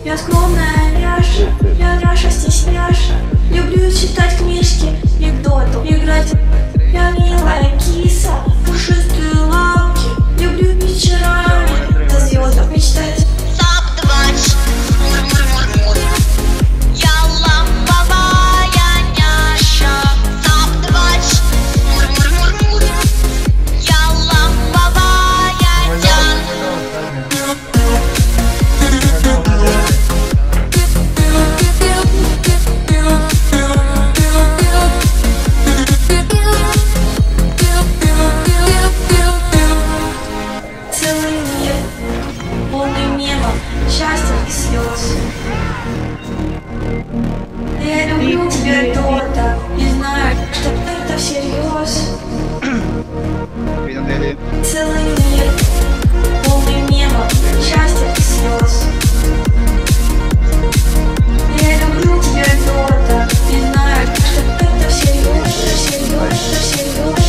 Я скромная няша, я наша стесняша. Люблю читать книжки, анекдоту, играть. Я милая киса, пушистые лапки. Люблю вечерами до звездах мечтать. Счастья и слез. Я люблю тебя, Дота, и знаю, что это всерьез. Целый мир, полный неба, счастья и слез. Я люблю тебя, Дота, и знаю, что это всерьез, всерьез, всерьез.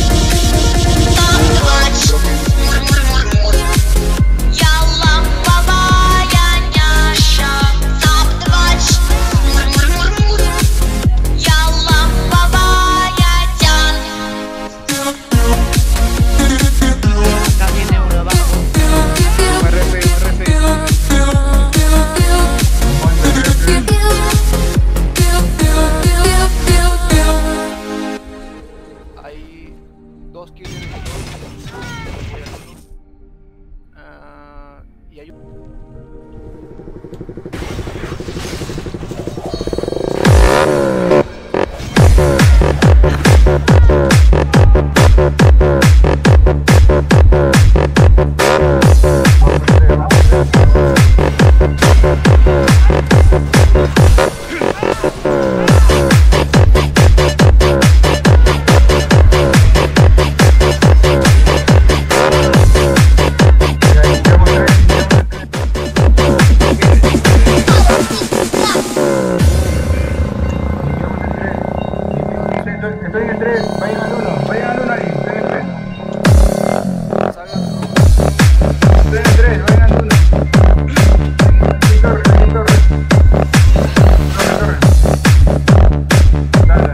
Hay dos kills y hay Estoy en el 3, vayan al 1, vayan al 1 ahí, estoy en el 3. Estoy en el 3, vayan al 1. Torre, torre. Torre. Dale.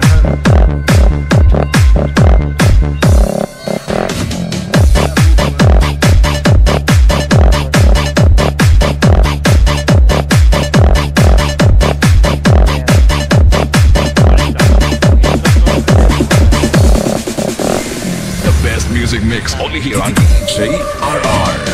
Music mix only here on JRR.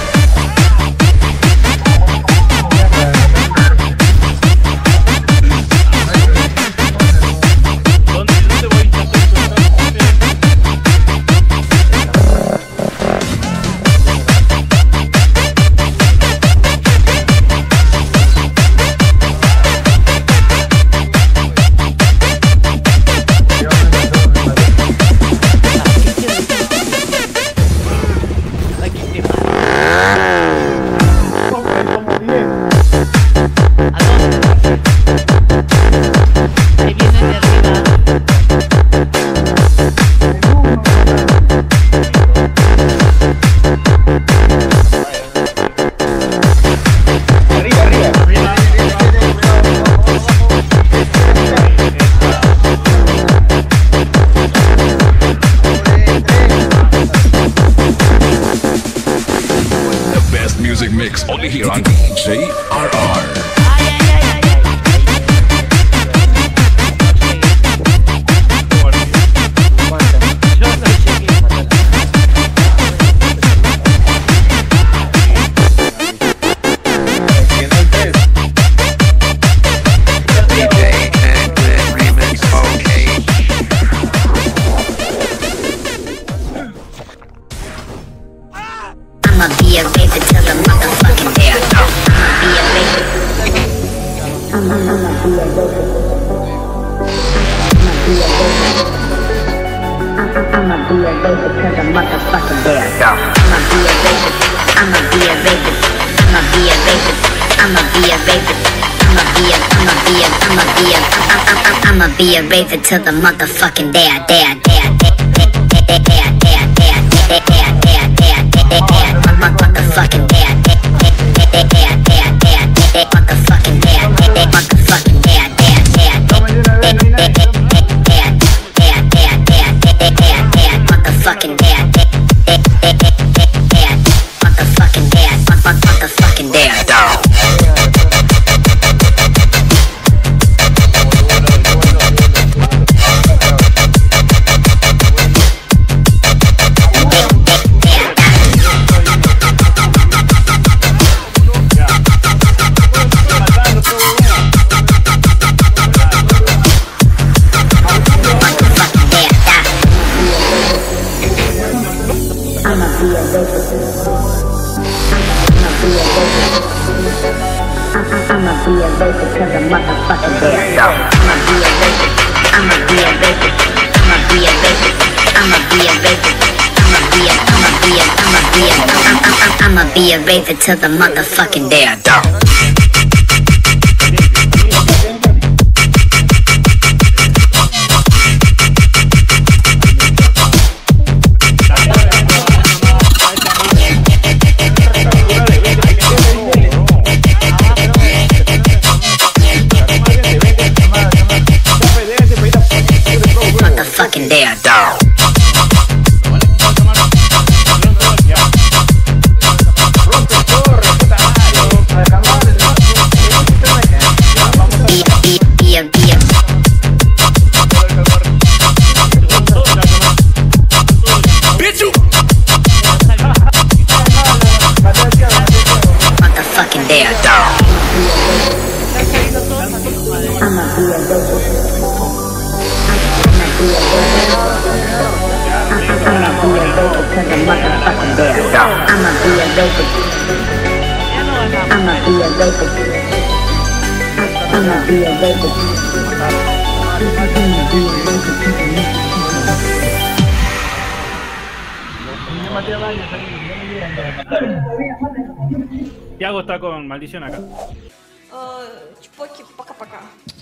Music mix only here on JRR. I'ma be a baby till the motherfucking day I go. I'ma be a baby. I'ma be a baby till the motherfucking day I go. I'ma be a baby. I'ma be a baby. I'ma be a baby. I'ma be a baby. I'ma be a baby till the motherfucking day I motherfucking day. Motherfucking there. Vamos de una vez, no hay nadie. Motherfucking there. Motherfucking there. I'ma be a rapist. I'ma be a rapist cause I'm motherfucking there. I'ma be a rapist. I'ma be a rapist. I'ma be a rapist. I'ma be a rapist. I'ma be a rapist till the motherfucking there. Motherfucking there, dog. Motherfucking there, dog. I'ma be a rapist. I'ma be a rapist cause I'm motherfucking there. I'ma be a rapist. I'ma be a rapist. I'ma be a rapist. Tiago está con maldición acá. Чпоки, пока-пока.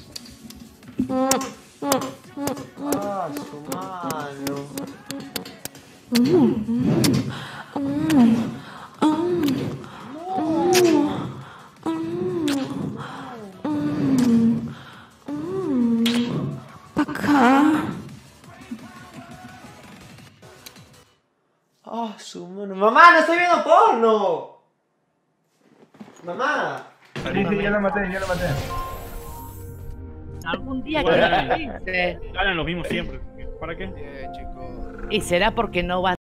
Su mano. Su mano. Mamá, no estoy viendo porno. Mamá. Sí, ya lo maté. Algún día Bueno, que lo dice. Ganan los mismos siempre. ¿Para qué? Chicos. Y será porque no va